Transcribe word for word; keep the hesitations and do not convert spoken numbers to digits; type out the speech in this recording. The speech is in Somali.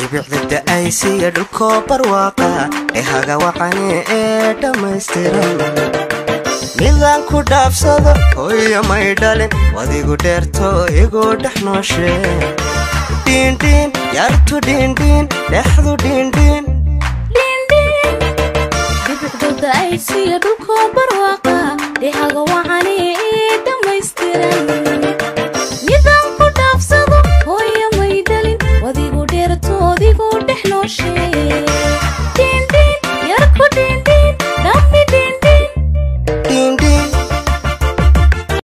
dhibicda ay siya dhulko barwaaqa ee haga waqani ee dhammaystiran midaan ku dhaafsado hooyo may dhalin wadigu dheerto igu dhex nooshe din din yartu din din dhexdu din din din din dhibicda ay siya dhulko